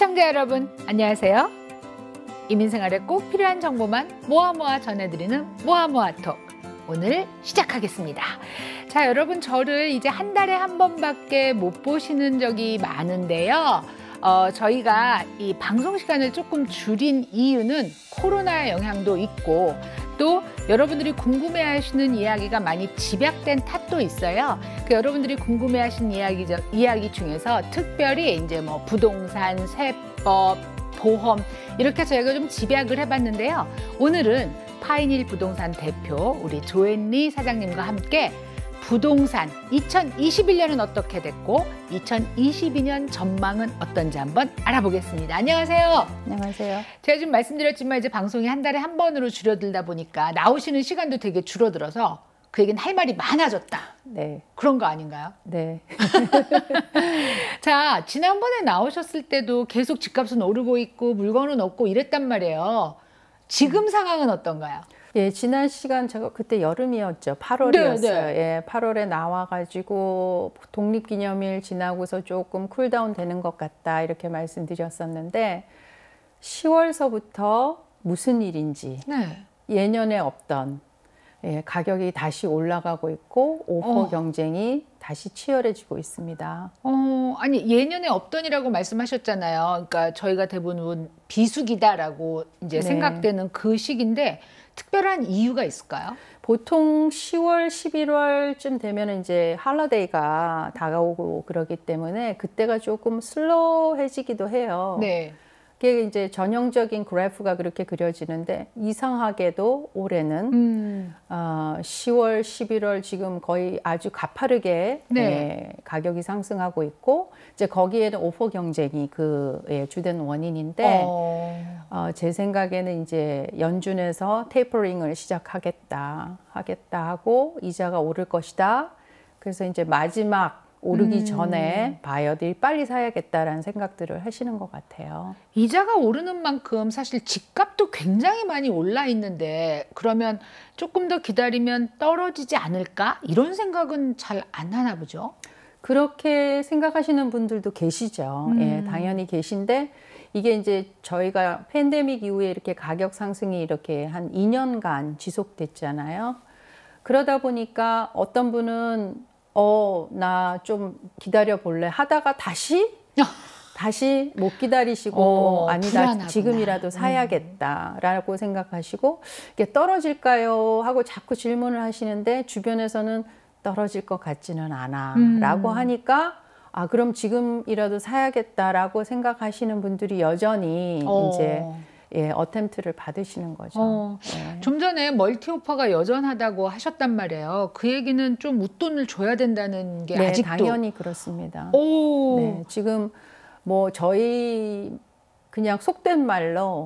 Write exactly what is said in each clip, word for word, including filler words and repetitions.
시청자 여러분 안녕하세요. 이민생활에 꼭 필요한 정보만 모아 모아 전해드리는 모아 모아톡 오늘 시작하겠습니다. 자, 여러분 저를 이제 한 달에 한 번밖에 못 보시는 적이 많은데요. 어, 저희가 이 방송 시간을 조금 줄인 이유는 코로나 영향도 있고 또 여러분들이 궁금해하시는 이야기가 많이 집약된 탓도 있어요. 그 여러분들이 궁금해하시는 이야기 이야기 중에서 특별히 이제 뭐 부동산, 세법, 보험 이렇게 저희가 좀 집약을 해봤는데요. 오늘은 파인힐 부동산 대표 우리 조앤리 사장님과 함께 부동산 이천이십일 년은 어떻게 됐고 이천이십이 년 전망은 어떤지 한번 알아보겠습니다. 안녕하세요. 안녕하세요. 제가 지금 말씀드렸지만 이제 방송이 한 달에 한 번으로 줄어들다 보니까 나오시는 시간도 되게 줄어들어서 그 얘기는 할 말이 많아졌다. 네. 그런 거 아닌가요? 네. 자, 지난번에 나오셨을 때도 계속 집값은 오르고 있고 물건은 없고 이랬단 말이에요. 지금 음. 상황은 어떤가요? 예, 지난 시간 제가 그때 여름이었죠. 팔월이었어요. 네, 네. 예, 팔월에 나와가지고 독립기념일 지나고서 조금 쿨다운 되는 것 같다 이렇게 말씀드렸었는데 시월서부터 무슨 일인지 네. 예년에 없던 예, 가격이 다시 올라가고 있고 오퍼 어. 경쟁이 다시 치열해지고 있습니다. 어, 아니 예년에 없던이라고 말씀하셨잖아요. 그러니까 저희가 대부분 비수기다라고 이제 네. 생각되는 그 시기인데 특별한 이유가 있을까요? 보통 시월, 십일월쯤 되면 이제 할러데이가 다가오고 그러기 때문에 그때가 조금 슬로우해지기도 해요. 네. 그게 이제 전형적인 그래프가 그렇게 그려지는데 이상하게도 올해는 음. 어, 시월, 십일월 지금 거의 아주 가파르게 네. 예, 가격이 상승하고 있고 이제 거기에는 오퍼 경쟁이 그 예, 주된 원인인데 어. 어, 제 생각에는 이제 연준에서 테이퍼링을 시작하겠다 하겠다 하고 이자가 오를 것이다. 그래서 이제 마지막 오르기 음. 전에 바이어들이 빨리 사야겠다라는 생각들을 하시는 것 같아요. 이자가 오르는 만큼 사실 집값도 굉장히 많이 올라 있는데 그러면 조금 더 기다리면 떨어지지 않을까? 이런 생각은 잘 안 하나 보죠? 그렇게 생각하시는 분들도 계시죠. 음. 예, 당연히 계신데 이게 이제 저희가 팬데믹 이후에 이렇게 가격 상승이 이렇게 한 이 년간 지속됐잖아요. 그러다 보니까 어떤 분은 어, 나 좀 기다려 볼래 하다가 다시 다시 못 기다리시고 어, 아니다 불안하구나. 지금이라도 사야겠다라고 음. 생각하시고 이게 떨어질까요 하고 자꾸 질문을 하시는데 주변에서는 떨어질 것 같지는 않아 음. 라고 하니까 아 그럼 지금이라도 사야겠다라고 생각하시는 분들이 여전히 어. 이제 예, 어템트를 받으시는 거죠. 어, 네. 좀 전에 멀티 오퍼가 여전하다고 하셨단 말이에요. 그 얘기는 좀 웃돈을 줘야 된다는 게 네, 아직도 당연히 그렇습니다. 오. 네, 지금 뭐 저희 그냥 속된 말로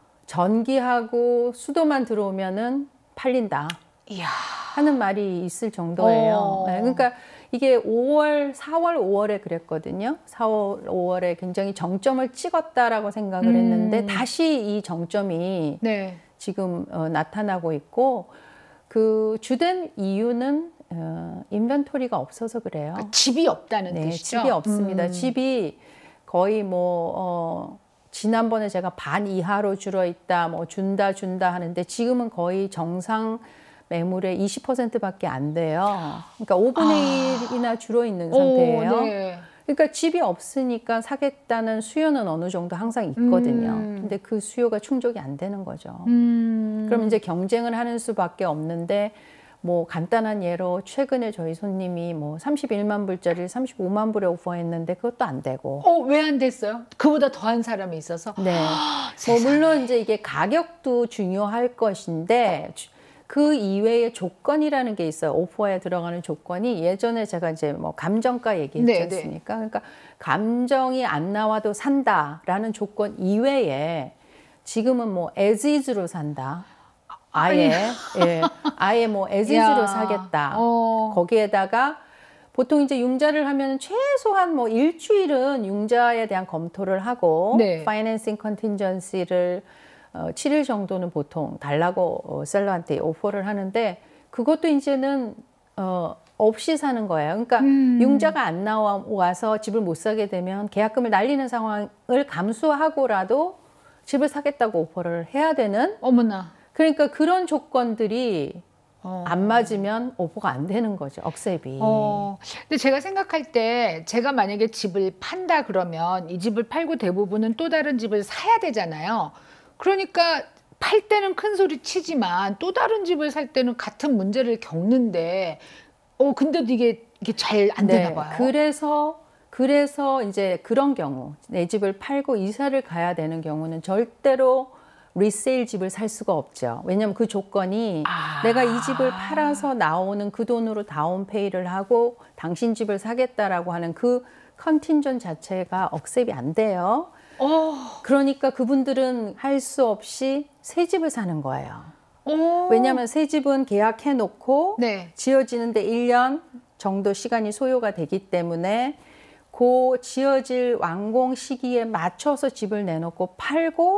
전기하고 수도만 들어오면은 팔린다 이야. 하는 말이 있을 정도예요. 어. 네, 그러니까 이게 오월, 사월, 오월에 그랬거든요. 사월, 오월에 굉장히 정점을 찍었다라고 생각을 음. 했는데 다시 이 정점이 네. 지금 어, 나타나고 있고 그 주된 이유는 어, 인벤토리가 없어서 그래요. 그러니까 집이 없다는 네, 뜻이죠? 집이 없습니다. 음. 집이 거의 뭐 어, 지난번에 제가 반 이하로 줄어있다, 뭐 준다 준다 하는데 지금은 거의 정상 매물의 이십 퍼센트밖에 안 돼요. 그러니까 오분의 일이나 아. 줄어있는 상태예요. 오, 네. 그러니까 집이 없으니까 사겠다는 수요는 어느 정도 항상 있거든요. 음. 근데 그 수요가 충족이 안 되는 거죠. 음. 그럼 이제 경쟁을 하는 수밖에 없는데 뭐 간단한 예로 최근에 저희 손님이 뭐 삼십일만 불짜리 삼십오만 불에 오퍼했는데 그것도 안 되고. 어, 왜 안 됐어요? 그보다 더한 사람이 있어서? 네. 뭐 물론 이제 이게 가격도 중요할 것인데 그 이외의 조건이라는 게 있어요. 오퍼에 들어가는 조건이 예전에 제가 이제 뭐 감정가 얘기했지 네, 않습니까? 네. 그러니까 감정이 안 나와도 산다라는 조건 이외에 지금은 뭐 as is로 산다. 아예 예, 아예 뭐 as is로 사겠다. 어. 거기에다가 보통 이제 융자를 하면 최소한 뭐 일주일은 융자에 대한 검토를 하고 네. 파이낸싱 컨틴전시를 어, 칠 일 정도는 보통 달라고 어, 셀러한테 오퍼를 하는데 그것도 이제는 어, 없이 사는 거예요. 그러니까 음. 융자가 안 나와서 집을 못 사게 되면 계약금을 날리는 상황을 감수하고라도 집을 사겠다고 오퍼를 해야 되는. 어머나. 그러니까 그런 조건들이 어. 안 맞으면 오퍼가 안 되는 거죠. 억셉이. 어. 근데 제가 생각할 때 제가 만약에 집을 판다 그러면 이 집을 팔고 대부분은 또 다른 집을 사야 되잖아요. 그러니까 팔 때는 큰 소리 치지만 또 다른 집을 살 때는 같은 문제를 겪는데 어 근데도 이게 이게 잘 안 되나 네, 봐요. 그래서 그래서 이제 그런 경우 내 집을 팔고 이사를 가야 되는 경우는 절대로 리세일 집을 살 수가 없죠. 왜냐하면 그 조건이 아. 내가 이 집을 팔아서 나오는 그 돈으로 다운페이를 하고 당신 집을 사겠다라고 하는 그 컨틴전 자체가 억셉이 안 돼요. 어. 그러니까 그분들은 할 수 없이 새 집을 사는 거예요. 오. 왜냐하면 새 집은 계약해 놓고 네. 지어지는데 일 년 정도 시간이 소요가 되기 때문에 그 지어질 완공 시기에 맞춰서 집을 내놓고 팔고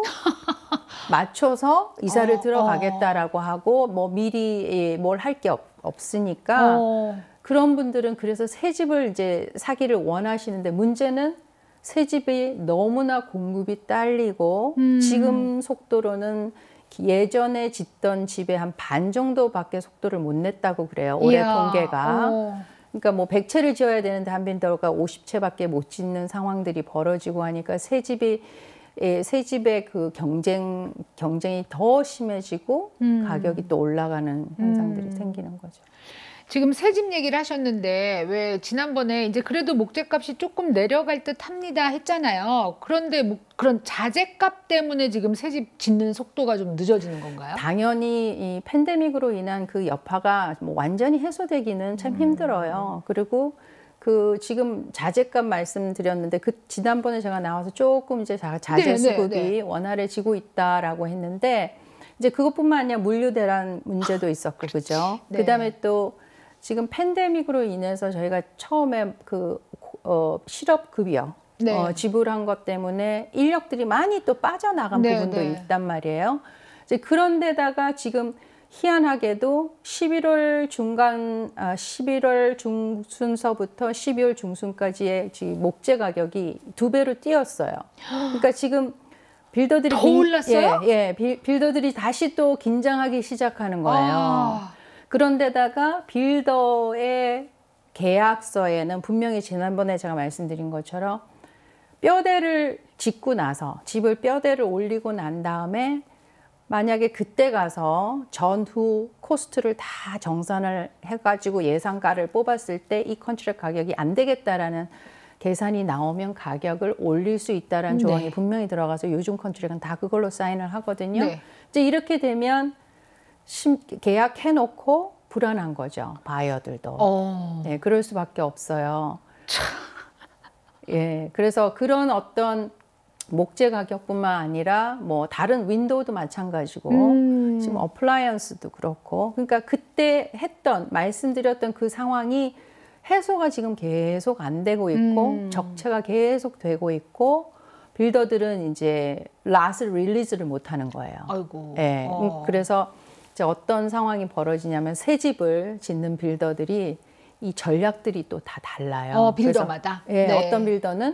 맞춰서 이사를 어, 들어가겠다라고 어. 하고 뭐 미리 뭘 할 게 없으니까 어. 그런 분들은 그래서 새 집을 이제 사기를 원하시는데 문제는 새 집이 너무나 공급이 딸리고 음. 지금 속도로는 예전에 짓던 집의 한 반 정도밖에 속도를 못 냈다고 그래요. 올해 이야. 통계가. 오. 그러니까 뭐 백 채를 지어야 되는데 한 빈더가 오십 채밖에 못 짓는 상황들이 벌어지고 하니까 새 집이 새 집의 그 경쟁 경쟁이 더 심해지고 음. 가격이 또 올라가는 현상들이 음. 생기는 거죠. 지금 새 집 얘기를 하셨는데 왜 지난번에 이제 그래도 목재값이 조금 내려갈 듯 합니다 했잖아요. 그런데 뭐 그런 자재값 때문에 지금 새 집 짓는 속도가 좀 늦어지는 건가요? 당연히 이 팬데믹으로 인한 그 여파가 뭐 완전히 해소되기는 참 음. 힘들어요. 그리고 그 지금 자재값 말씀드렸는데 그 지난번에 제가 나와서 조금 이제 자재 네, 수급이 네, 네. 원활해지고 있다라고 했는데 이제 그것뿐만 아니라 물류 대란 문제도 있었고 그죠? 네. 그다음에 또 지금 팬데믹으로 인해서 저희가 처음에 그 어, 실업급여 네. 어, 지불한 것 때문에 인력들이 많이 또 빠져나간 네, 부분도 네. 있단 말이에요. 이제 그런데다가 지금 희한하게도 십일월 중간, 아, 십일월 중순서부터 십이월 중순까지의 목재 가격이 두 배로 뛰었어요. 그러니까 지금 빌더들이 더 올랐어요? 예, 예, 빌, 빌더들이 다시 또 긴장하기 시작하는 거예요. 아. 그런데다가 빌더의 계약서에는 분명히 지난번에 제가 말씀드린 것처럼 뼈대를 짓고 나서 집을 뼈대를 올리고 난 다음에 만약에 그때 가서 전후 코스트를 다 정산을 해가지고 예상가를 뽑았을 때 이 컨트랙 가격이 안 되겠다라는 계산이 나오면 가격을 올릴 수 있다라는 조항이 네. 분명히 들어가서 요즘 컨트랙은 다 그걸로 사인을 하거든요. 네. 이제 이렇게 되면 심, 계약해놓고 불안한 거죠. 바이어들도. 어. 네, 그럴 수밖에 없어요. 예, 그래서 그런 어떤 목재 가격뿐만 아니라 뭐 다른 윈도우도 마찬가지고 음. 지금 어플라이언스도 그렇고 그러니까 그때 했던 말씀드렸던 그 상황이 해소가 지금 계속 안 되고 있고 음. 적체가 계속 되고 있고 빌더들은 이제 랏을 릴리즈를 못 하는 거예요. 아이고. 예, 어. 그래서 이제 어떤 상황이 벌어지냐면 새 집을 짓는 빌더들이 이 전략들이 또 다 달라요. 어, 빌더마다? 그래서, 예, 네. 어떤 빌더는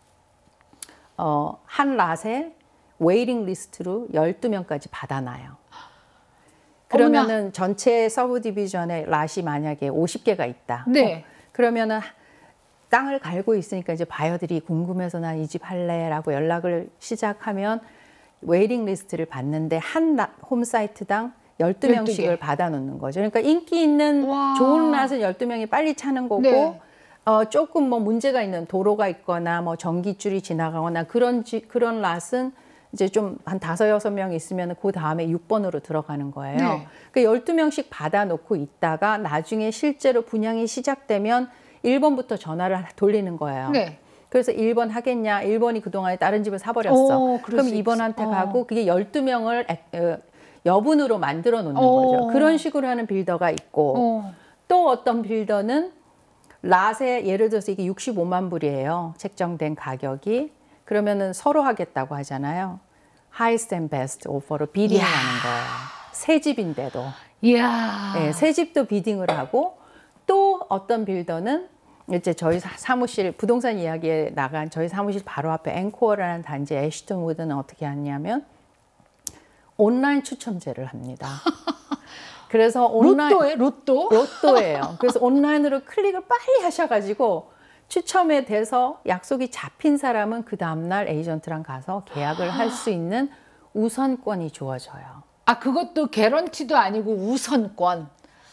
어, 한 랏에 웨이팅 리스트로 열두 명까지 받아놔요. 그러면은 어머나. 전체 서브 디비전에 랏이 만약에 오십 개가 있다. 네. 어, 그러면은 땅을 갈고 있으니까 이제 바이어들이 궁금해서 나 이 집 할래라고 연락을 시작하면 웨이팅 리스트를 받는데 한 홈사이트당 열두 명씩을 받아놓는 거죠. 그러니까 인기 있는 와. 좋은 랏은 열두 명이 빨리 차는 거고 네. 어, 조금 뭐 문제가 있는 도로가 있거나 뭐 전기줄이 지나가거나 그런 지, 그런 랏은 이제 좀 한 다섯 여섯 명 있으면 그 다음에 육 번으로 들어가는 거예요. 네. 그러니까 열두 명씩 받아놓고 있다가 나중에 실제로 분양이 시작되면 일 번부터 전화를 돌리는 거예요. 네. 그래서 일 번 하겠냐, 일 번이 그동안에 다른 집을 사버렸어. 오, 그럼 이 번한테 어. 가고 그게 열두 명을 에, 여분으로 만들어 놓는 어. 거죠. 그런 식으로 하는 빌더가 있고 어. 또 어떤 빌더는 랏에 예를 들어서 이게 육십오만 불이에요. 책정된 가격이. 그러면은 서로 하겠다고 하잖아요. highest and best offer로 비딩을 하는 거예요. 새 집인데도. 이야. 네, 새 집도 비딩을 하고 또 또 어떤 빌더는 이제 저희 사무실 부동산 이야기에 나간 저희 사무실 바로 앞에 앵코어라는 단지 애쉬턴 우드는 어떻게 하냐면 온라인 추첨제를 합니다. 그래서 온라인 로또에 로또? 로또예요. 그래서 온라인으로 클릭을 빨리 하셔가지고 추첨에 돼서 약속이 잡힌 사람은 그 다음날 에이전트랑 가서 계약을 할 수 있는 우선권이 주어져요. 아, 그것도 개런티도 아니고 우선권.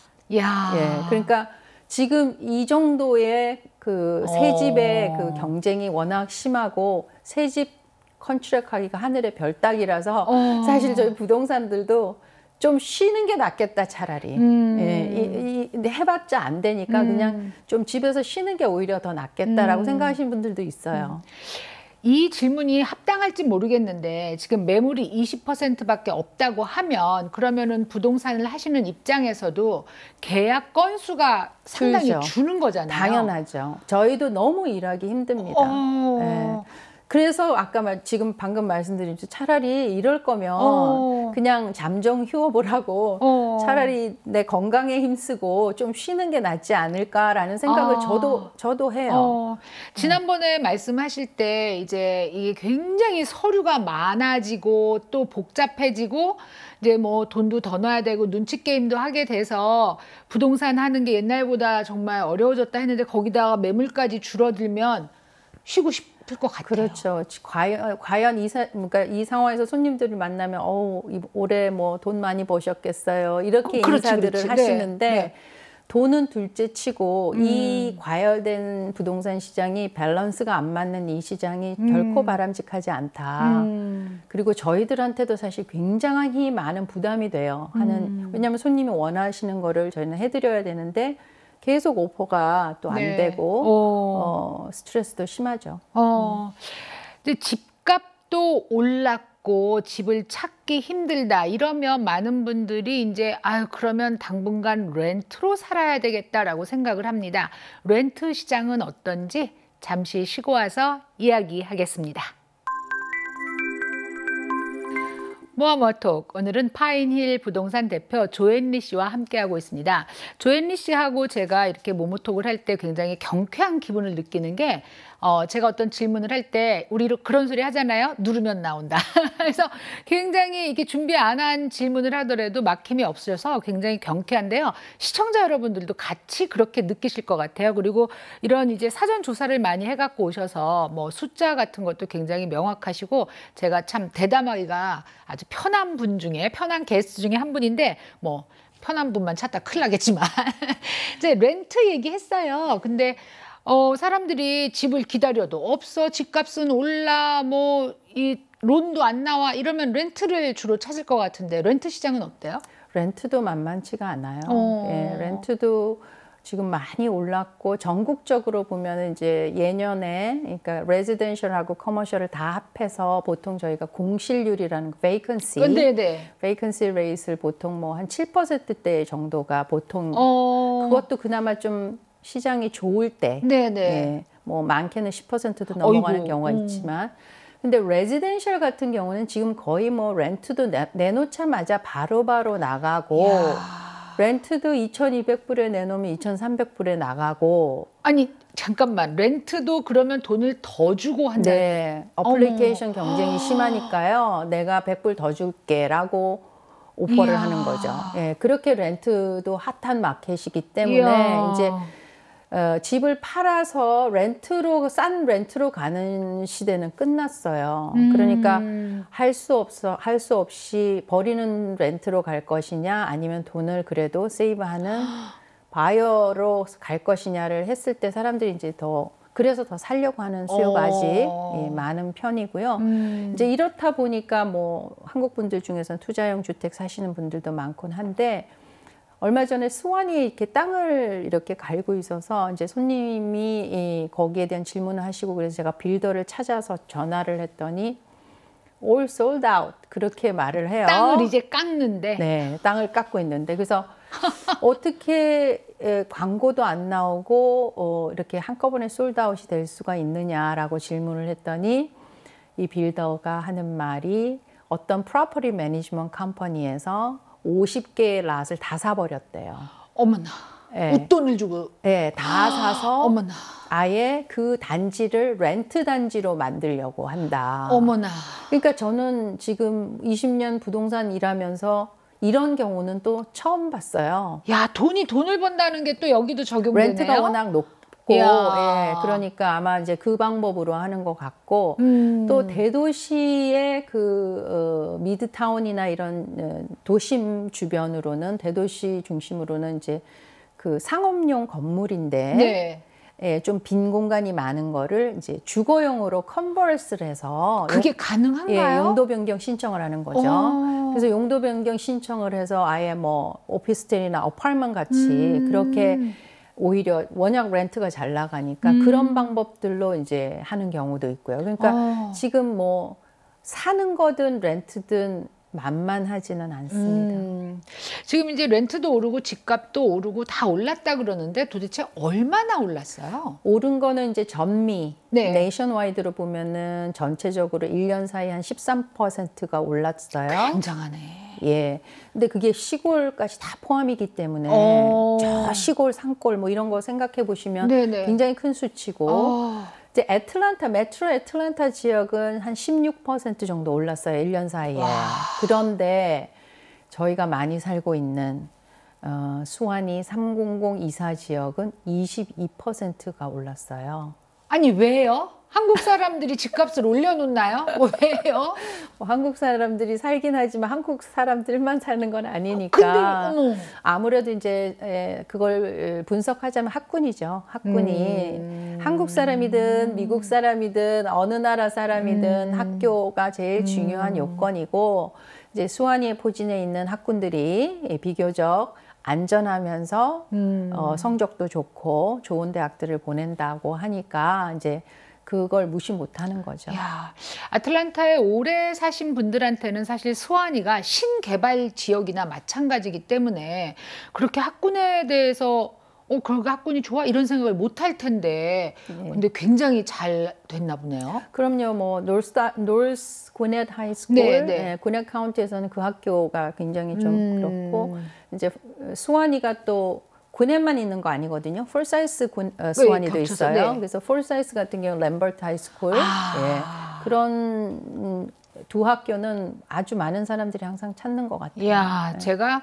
야. 예, 그러니까 지금 이 정도의 그 새 집의 그 경쟁이 워낙 심하고 새 집 컨트랙하기가 하늘의 별 따기라서 어. 사실 저희 부동산들도 좀 쉬는 게 낫겠다 차라리. 음. 예, 이, 이, 근데 해봤자 안 되니까 음. 그냥 좀 집에서 쉬는 게 오히려 더 낫겠다라고 음. 생각하시는 분들도 있어요. 음. 이 질문이 합당할지 모르겠는데 지금 매물이 이십 퍼센트밖에 없다고 하면 그러면은 부동산을 하시는 입장에서도 계약 건수가 상당히 그렇죠. 주는 거잖아요. 당연하죠. 저희도 너무 일하기 힘듭니다. 어... 예. 그래서 아까 말, 지금 방금 말씀드린 차라리 이럴 거면 어. 그냥 잠정 휴업을 하고 어. 차라리 내 건강에 힘쓰고 좀 쉬는 게 낫지 않을까라는 생각을 아. 저도 저도 해요. 어. 지난번에 음. 말씀하실 때 이제 이게 굉장히 서류가 많아지고 또 복잡해지고 이제 뭐 돈도 더 넣어야 되고 눈치 게임도 하게 돼서 부동산 하는 게 옛날보다 정말 어려워졌다 했는데 거기다가 매물까지 줄어들면 쉬고 싶. 것 같아요. 그렇죠. 과연, 과연 이, 사, 그러니까 이 상황에서 손님들을 만나면 어 올해 뭐 돈 많이 버셨겠어요. 이렇게 어, 그렇지, 인사들을 그렇지. 하시는데 네, 네. 돈은 둘째치고 음. 이 과열된 부동산 시장이 밸런스가 안 맞는 이 시장이 음. 결코 바람직하지 않다. 음. 그리고 저희들한테도 사실 굉장히 많은 부담이 돼요. 하는 음. 왜냐하면 손님이 원하시는 거를 저희는 해드려야 되는데 계속 오퍼가 또 안 네. 되고 어, 스트레스도 심하죠. 어, 근데 집값도 올랐고 집을 찾기 힘들다 이러면 많은 분들이 이제 아유 그러면 당분간 렌트로 살아야 되겠다라고 생각을 합니다. 렌트 시장은 어떤지 잠시 쉬고 와서 이야기하겠습니다. 모아모아톡 오늘은 파인힐 부동산 대표 조앤리 씨와 함께하고 있습니다. 조앤리 씨하고 제가 이렇게 모모톡을 할 때 굉장히 경쾌한 기분을 느끼는 게 어, 제가 어떤 질문을 할 때 우리 그런 소리 하잖아요. 누르면 나온다. 그래서 굉장히 이렇게 준비 안 한 질문을 하더라도 막힘이 없어서 굉장히 경쾌한데요. 시청자 여러분들도 같이 그렇게 느끼실 것 같아요. 그리고 이런 이제 사전 조사를 많이 해갖고 오셔서 뭐 숫자 같은 것도 굉장히 명확하시고 제가 참 대담하기가 아주 편한 분 중에 편한 게스트 중에 한 분인데 뭐 편한 분만 찾다 큰일 나겠지만 이제 렌트 얘기했어요. 근데 어, 사람들이 집을 기다려도 없어, 집값은 올라, 뭐 이 론도 안 나와 이러면 렌트를 주로 찾을 것 같은데 렌트 시장은 어때요? 렌트도 만만치가 않아요. 어. 예, 렌트도 지금 많이 올랐고 전국적으로 보면 이제 예년에 그러니까 레지던셜하고 커머셜을 다 합해서 보통 저희가 공실률이라는 vacancy, 네네. vacancy rate를 보통 뭐 한 칠 퍼센트대 정도가 보통 어. 그것도 그나마 좀 시장이 좋을 때, 네네. 예, 뭐 많게는 십 퍼센트도 넘어가는 어이구. 경우가 음. 있지만, 근데 레지던셜 같은 경우는 지금 거의 뭐 렌트도 내, 내놓자마자 바로바로 나가고, 이야. 렌트도 이천이백 불에 내놓으면 이천삼백 불에 나가고. 아니 잠깐만, 렌트도 그러면 돈을 더 주고 한다. 네, 어플리케이션 어머. 경쟁이 심하니까요. 내가 백 불 더 줄게라고. 오퍼를 이야. 하는 거죠. 예, 그렇게 렌트도 핫한 마켓이기 때문에 이야. 이제 어, 집을 팔아서 렌트로 싼 렌트로 가는 시대는 끝났어요. 음. 그러니까 할 수 없어 할 수 없이 버리는 렌트로 갈 것이냐 아니면 돈을 그래도 세이브하는 바이어로 갈 것이냐를 했을 때 사람들이 이제 더 그래서 더 살려고 하는 수요가 아직 예, 많은 편이고요. 음. 이제 이렇다 보니까 뭐 한국 분들 중에서는 투자용 주택 사시는 분들도 많곤 한데 얼마 전에 수원이 이렇게 땅을 이렇게 갈고 있어서 이제 손님이 이 거기에 대한 질문을 하시고 그래서 제가 빌더를 찾아서 전화를 했더니 all sold out 그렇게 말을 해요. 땅을 이제 깎는데. 네, 땅을 깎고 있는데 그래서 어떻게 에, 광고도 안 나오고 어, 이렇게 한꺼번에 솔드아웃이 될 수가 있느냐라고 질문을 했더니 이 빌더가 하는 말이 어떤 프로퍼티 매니지먼트 컴퍼니에서 오십 개의 랏을 다 사버렸대요. 어머나. 네. 웃돈을 주고. 네, 다 아, 사서 어머나. 아예 그 단지를 렌트 단지로 만들려고 한다. 어머나. 그러니까 저는 지금 이십 년 부동산 일하면서 이런 경우는 또 처음 봤어요. 야, 돈이 돈을 번다는 게 또 여기도 적용되네요. 렌트가 워낙 높고, 예, 그러니까 아마 이제 그 방법으로 하는 것 같고, 음. 또 대도시의 그 어, 미드타운이나 이런 어, 도심 주변으로는 대도시 중심으로는 이제 그 상업용 건물인데. 네. 예, 좀 빈 공간이 많은 거를 이제 주거용으로 컨버스를 해서 그게 용, 가능한가요? 예, 용도 변경 신청을 하는 거죠. 오. 그래서 용도 변경 신청을 해서 아예 뭐 오피스텔이나 어파트먼 같이 음. 그렇게 오히려 워낙 렌트가 잘 나가니까 음. 그런 방법들로 이제 하는 경우도 있고요. 그러니까 오. 지금 뭐 사는 거든 렌트든 만만하지는 않습니다. 음, 지금 이제 렌트도 오르고 집값도 오르고 다 올랐다 그러는데 도대체 얼마나 올랐어요? 오른 거는 이제 전미, 네. 네이션와이드로 보면은 전체적으로 일 년 사이 한 십삼 퍼센트가 올랐어요. 굉장하네. 예. 근데 그게 시골까지 다 포함이기 때문에 어... 저 시골, 산골 뭐 이런 거 생각해 보시면 네네. 굉장히 큰 수치고 어... 이제 애틀랜타, 메트로 애틀랜타 지역은 한 십육 퍼센트 정도 올랐어요. 일 년 사이에. 와. 그런데 저희가 많이 살고 있는 어, 수완이 삼공공이사 지역은 이십이 퍼센트가 올랐어요. 아니 왜요? 한국 사람들이 집값을 올려놓나요? 왜요? 뭐 한국 사람들이 살긴 하지만 한국 사람들만 사는 건 아니니까. 근데, 아무래도 이제 에, 그걸 분석하자면 학군이죠. 학군이 음. 한국 사람이든 미국 사람이든 어느 나라 사람이든 음. 학교가 제일 중요한 음. 요건이고 이제 수완이의 포진에 있는 학군들이 비교적 안전하면서 음. 어, 성적도 좋고 좋은 대학들을 보낸다고 하니까 이제 그걸 무시 못하는 거죠. 야, 아틀란타에 오래 사신 분들한테는 사실 수완이가 신개발 지역이나 마찬가지이기 때문에 그렇게 학군에 대해서 어, 그렇게 학군이 좋아? 이런 생각을 못 할 텐데 네. 근데 굉장히 잘 됐나 보네요. 그럼요. 뭐 노스타, 노스 고넷 하이스쿨, 네, 네. 네, 고넷 카운티에서는 그 학교가 굉장히 좀 음. 그렇고 이제 수완이가 또 고넷만 있는 거 아니거든요. 폴사이스 어, 수완이도 네, 있어요. 네. 그래서 폴사이스 같은 경우는 램버트 하이스쿨 아. 예. 그런 음, 두 학교는 아주 많은 사람들이 항상 찾는 것 같아요. 이야, 네. 제가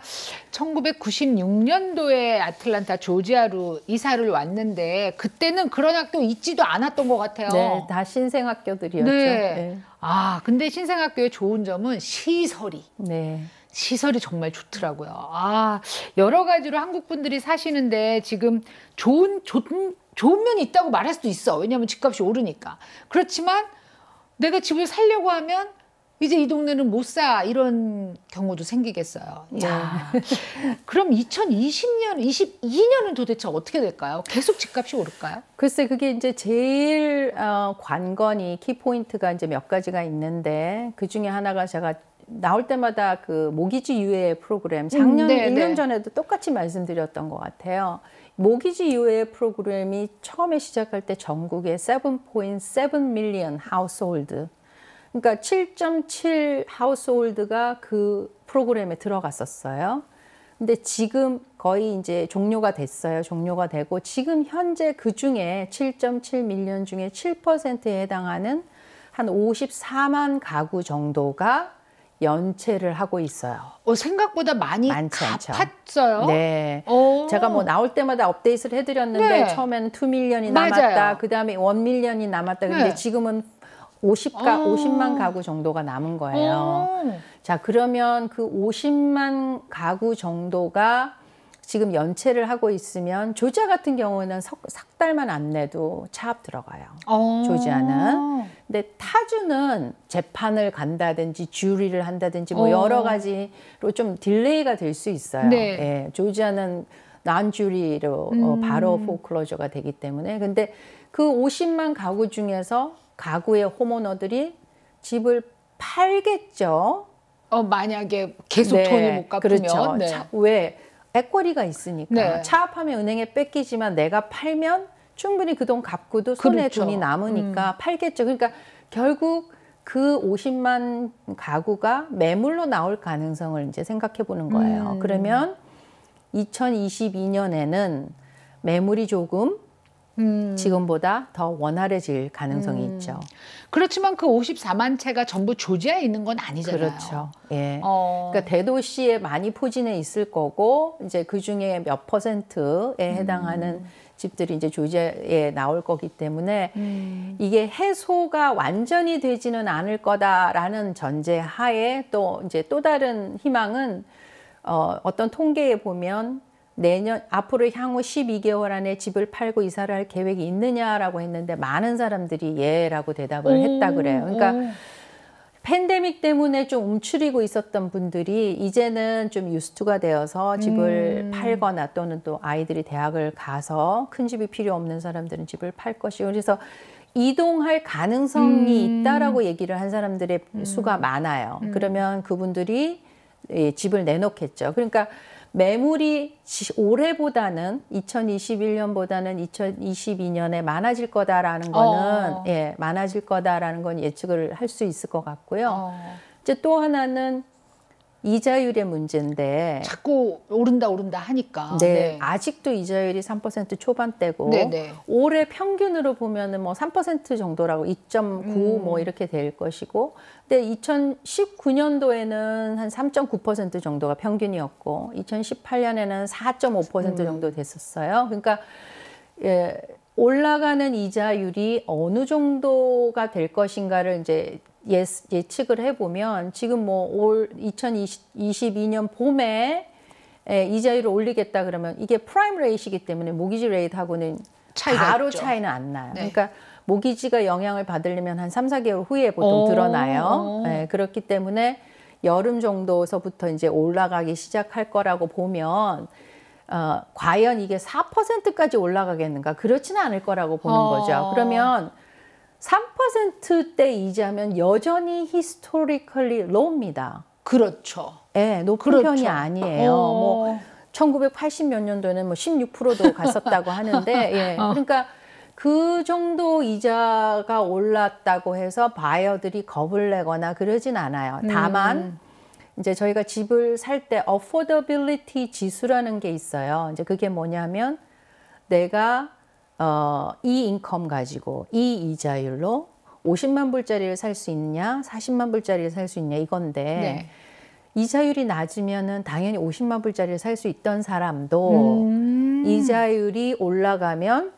천구백구십육 년도에 아틀란타 조지아로 이사를 왔는데 그때는 그런 학교 있지도 않았던 것 같아요. 네, 다 신생 학교들이었죠. 네. 네. 아, 근데 신생 학교의 좋은 점은 시설이. 네. 시설이 정말 좋더라고요. 아, 여러 가지로 한국 분들이 사시는데 지금 좋은, 좋은, 좋은 면이 있다고 말할 수도 있어. 왜냐하면 집값이 오르니까. 그렇지만 내가 집을 살려고 하면 이제 이 동네는 못 사. 이런 경우도 생기겠어요. 야, 그럼 이천이십 년, 이십이 년은 도대체 어떻게 될까요? 계속 집값이 오를까요? 글쎄, 그게 이제 제일 어, 관건이 키포인트가 이제 몇 가지가 있는데 그 중에 하나가 제가 나올 때마다 그 모기지 유예 프로그램 작년 음, 네, 일 년 네. 전에도 똑같이 말씀드렸던 것 같아요. 모기지 유예 프로그램이 처음에 시작할 때 전국에 칠 점 칠 밀리언 하우스홀드 그러니까 칠 점 칠 하우스홀드가 그 프로그램에 들어갔었어요. 근데 지금 거의 이제 종료가 됐어요. 종료가 되고 지금 현재 그 중에 칠 점 칠 밀리언 중에 칠 퍼센트에 해당하는 한 오십사만 가구 정도가 연체를 하고 있어요. 어, 생각보다 많이 갚았어요. 네. 오. 제가 뭐 나올 때마다 업데이트를 해드렸는데 네. 처음에는 이 밀리언이 남았다. 그 다음에 일 밀리언이 남았다. 근데 네. 지금은 오십가, 오십만 가구 정도가 남은 거예요. 오. 자, 그러면 그 오십만 가구 정도가 지금 연체를 하고 있으면 조지아 같은 경우는 석, 석 달만 안 내도 차압 들어가요. 오. 조지아는. 근데 타주는 재판을 간다든지 주리를 한다든지 뭐 오. 여러 가지로 좀 딜레이가 될 수 있어요. 네. 예, 조지아는 난 주리로 음. 어, 바로 포클로저가 되기 때문에. 근데 그 오십만 가구 중에서 가구의 호모너들이 집을 팔겠죠. 어, 만약에 계속 네. 돈을 못 갚으면. 그렇죠. 네. 차, 왜? 에쿼리가 있으니까. 네. 차압하면 은행에 뺏기지만 내가 팔면 충분히 그 돈 갚고도 손에 그렇죠. 돈이 남으니까 음. 팔겠죠. 그러니까 결국 그 오십만 가구가 매물로 나올 가능성을 이제 생각해 보는 거예요. 음. 그러면 이천이십이 년에는 매물이 조금 음. 지금보다 더 원활해질 가능성이 음. 있죠. 그렇지만 그 오십사만 채가 전부 조지아에 있는 건 아니잖아요. 그렇죠. 예. 어. 그러니까 대도시에 많이 포진해 있을 거고 이제 그 중에 몇 퍼센트에 해당하는 음. 집들이 이제 조지아에 나올 거기 때문에 음. 이게 해소가 완전히 되지는 않을 거다라는 전제 하에 또 이제 또 다른 희망은 어, 어떤 통계에 보면 내년 앞으로 향후 십이 개월 안에 집을 팔고 이사를 할 계획이 있느냐라고 했는데 많은 사람들이 예라고 대답을 오, 했다 그래요. 그러니까 오. 팬데믹 때문에 좀 움츠리고 있었던 분들이 이제는 좀 유스투가 되어서 집을 음. 팔거나 또는 또 아이들이 대학을 가서 큰 집이 필요 없는 사람들은 집을 팔 것이고 그래서 이동할 가능성이 음. 있다라고 얘기를 한 사람들의 음. 수가 많아요. 음. 그러면 그분들이 예, 집을 내놓겠죠. 그러니까 매물이 올해보다는 이천이십일 년보다는 이천이십이 년에 많아질 거다라는 거는 어. 예, 많아질 거다라는 건 예측을 할 수 있을 것 같고요. 어. 이제 또 하나는 이자율의 문제인데 자꾸 오른다 오른다 하니까 네, 네. 아직도 이자율이 삼 퍼센트 초반대고 네, 네. 올해 평균으로 보면은 뭐 삼 퍼센트 정도라고 이 점 구 뭐 음. 이렇게 될 것이고 근데 이천십구 년도에는 한 삼 점 구 퍼센트 정도가 평균이었고 이천십팔 년에는 사 점 오 퍼센트 음. 정도 됐었어요. 그러니까 예, 올라가는 이자율이 어느 정도가 될 것인가를 이제 예, 예측을 해보면 지금 뭐 올 이천이십이 년 봄에 에, 이자율을 올리겠다 그러면 이게 프라임 레이트이기 때문에 모기지 레이트하고는 바로 있죠. 차이는 안 나요. 네. 그러니까 모기지가 영향을 받으려면 한 삼, 사 개월 후에 보통 오, 드러나요. 네, 그렇기 때문에 여름 정도서부터 이제 올라가기 시작할 거라고 보면 어, 과연 이게 사 퍼센트까지 올라가겠는가? 그렇지는 않을 거라고 보는 어. 거죠. 그러면 삼 퍼센트대 이자면 여전히 히스토리컬리 로우입니다. 그렇죠. 네, 높은 그렇죠. 편이 아니에요. 어. 뭐 천구백팔십 몇 년도에는 뭐 십육 퍼센트도 갔었다고 하는데, 예. 어. 그러니까 그 정도 이자가 올랐다고 해서 바이어들이 겁을 내거나 그러진 않아요. 다만 음. 이제 저희가 집을 살 때 affordability 지수라는 게 있어요. 이제 그게 뭐냐면 내가 어, 이 인컴 가지고 이 이자율로 오십만 불짜리를 살 수 있냐, 사십만 불짜리를 살 수 있냐 이건데 네. 이자율이 낮으면은 당연히 오십만 불짜리를 살 수 있던 사람도 음. 이자율이 올라가면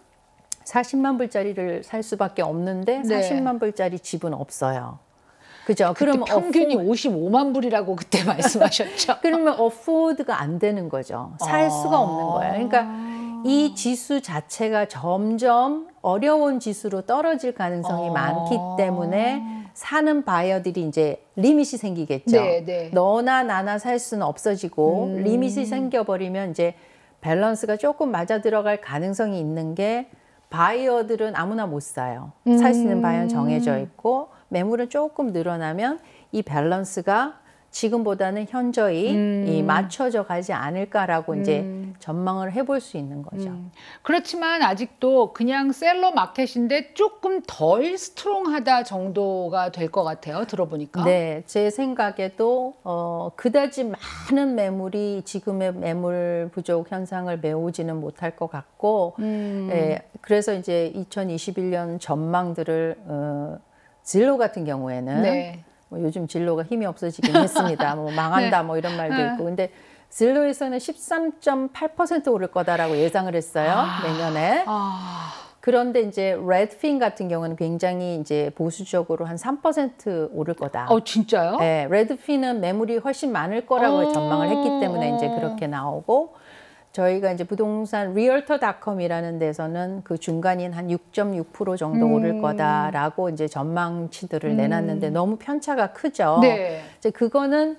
사십만 불짜리를 살 수밖에 없는데 네. 사십만 불짜리 집은 없어요. 그죠? 그럼 평균이 어포... 오십오만 불이라고 그때 말씀하셨죠. 그러면 어포드가 안 되는 거죠. 살 아. 수가 없는 거예요. 그러니까 이 지수 자체가 점점 어려운 지수로 떨어질 가능성이 어... 많기 때문에 사는 바이어들이 이제 리밋이 생기겠죠. 네, 네. 너나 나나 살 수는 없어지고 음... 리밋이 생겨버리면 이제 밸런스가 조금 맞아 들어갈 가능성이 있는 게 바이어들은 아무나 못 사요. 음... 살 수 있는 바이어는 정해져 있고 매물은 조금 늘어나면 이 밸런스가 지금보다는 현저히 음. 이 맞춰져 가지 않을까라고 음. 이제 전망을 해볼 수 있는 거죠. 음. 그렇지만 아직도 그냥 셀러 마켓인데 조금 덜 스트롱하다 정도가 될 것 같아요. 들어보니까. 네, 제 생각에도 어, 그다지 많은 매물이 지금의 매물 부족 현상을 메우지는 못할 것 같고 음. 예, 그래서 이제 이천이십일 년 전망들을 어, 진로 같은 경우에는 네. 뭐 요즘 진로가 힘이 없어지긴 했습니다. 뭐 망한다 네. 뭐 이런 말도 있고. 근데 진로에서는 십삼 점 팔 퍼센트 오를 거다라고 예상을 했어요. 아, 내년에. 아. 그런데 이제 레드핀 같은 경우는 굉장히 이제 보수적으로 한 삼 퍼센트 오를 거다. 어, 진짜요? 네. 레드핀은 매물이 훨씬 많을 거라고 어. 전망을 했기 때문에 이제 그렇게 나오고 저희가 이제 부동산 리얼터닷컴이라는 데서는 그 중간인 한 육 점 육 퍼센트 정도 음. 오를 거다라고 이제 전망치들을 음. 내놨는데 너무 편차가 크죠. 네. 이제 그거는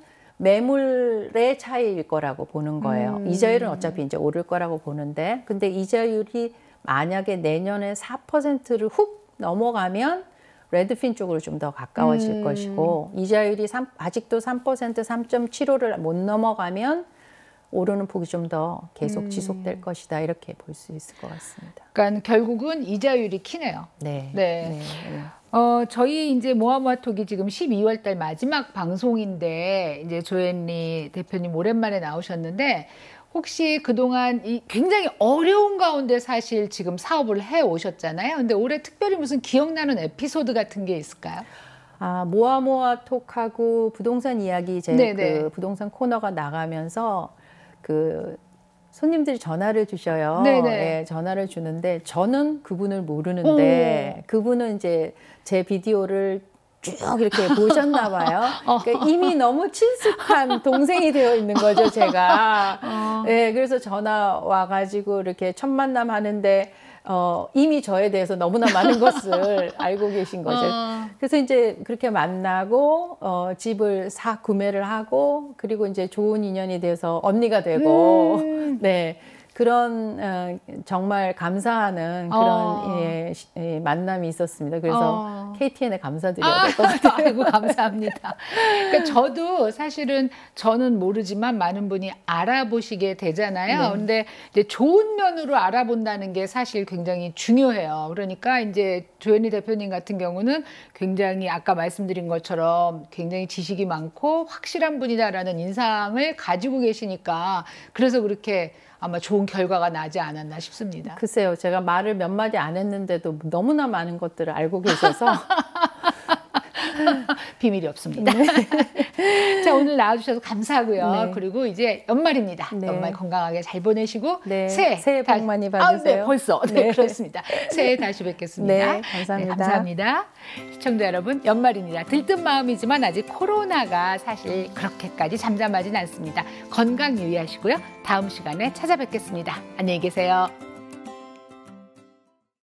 매물의 차이일 거라고 보는 거예요. 음. 이자율은 어차피 이제 오를 거라고 보는데, 근데 이자율이 만약에 내년에 사 퍼센트를 훅 넘어가면 레드핀 쪽으로 좀 더 가까워질 음. 것이고, 이자율이 삼, 아직도 삼 퍼센트, 삼 점 칠오를 못 넘어가면 오르는 폭이 좀 더 계속 음. 지속될 것이다 이렇게 볼 수 있을 것 같습니다. 그러니까 결국은 이자율이 키네요. 네. 네. 네. 네. 어, 저희 이제 모아모아톡이 지금 십이월 달 마지막 방송인데 이제 조앤리 대표님 오랜만에 나오셨는데 혹시 그동안 이 굉장히 어려운 가운데 사실 지금 사업을 해 오셨잖아요. 근데 올해 특별히 무슨 기억나는 에피소드 같은 게 있을까요? 아, 모아모아 톡하고 부동산 이야기 제 그 부동산 코너가 나가면서 그 손님들이 전화를 주셔요. 네, 전화를 주는데 저는 그분을 모르는데 오. 그분은 이제 제 비디오를 쭉 이렇게 보셨나 봐요. 그러니까 이미 너무 친숙한 동생이 되어 있는 거죠, 제가. 어. 네, 그래서 전화 와가지고 이렇게 첫 만남 하는데 어, 이미 저에 대해서 너무나 많은 것을 알고 계신 거죠. 어. 그래서 이제 그렇게 만나고 어, 집을 사 구매를 하고 그리고 이제 좋은 인연이 돼서 언니가 되고 음. 네. 그런 어, 정말 감사하는 그런 어. 예, 예, 만남이 있었습니다. 그래서 어. 케이티엔에 감사드려야 될 것 같아요. 아이고, 감사합니다. 그러니까 저도 사실은 저는 모르지만 많은 분이 알아보시게 되잖아요. 네. 근데 이제 좋은 면으로 알아본다는 게 사실 굉장히 중요해요. 그러니까 이제 조현희 대표님 같은 경우는 굉장히 아까 말씀드린 것처럼 굉장히 지식이 많고 확실한 분이다라는 인상을 가지고 계시니까 그래서 그렇게 아마 좋은 결과가 나지 않았나 싶습니다. 글쎄요. 제가 말을 몇 마디 안 했는데도 너무나 많은 것들을 알고 계셔서 비밀이 없습니다. 네. 자, 오늘 나와주셔서 감사하고요. 네. 그리고 이제 연말입니다. 네. 연말 건강하게 잘 보내시고 네. 새해, 새해 복 많이 받으세요. 아, 네, 벌써. 네, 네, 그렇습니다. 새해 다시 뵙겠습니다. 네, 감사합니다. 네, 감사합니다. 시청자 여러분, 연말입니다. 들뜬 마음이지만 아직 코로나가 사실 그렇게까지 잠잠하진 않습니다. 건강 유의하시고요. 다음 시간에 찾아뵙겠습니다. 안녕히 계세요.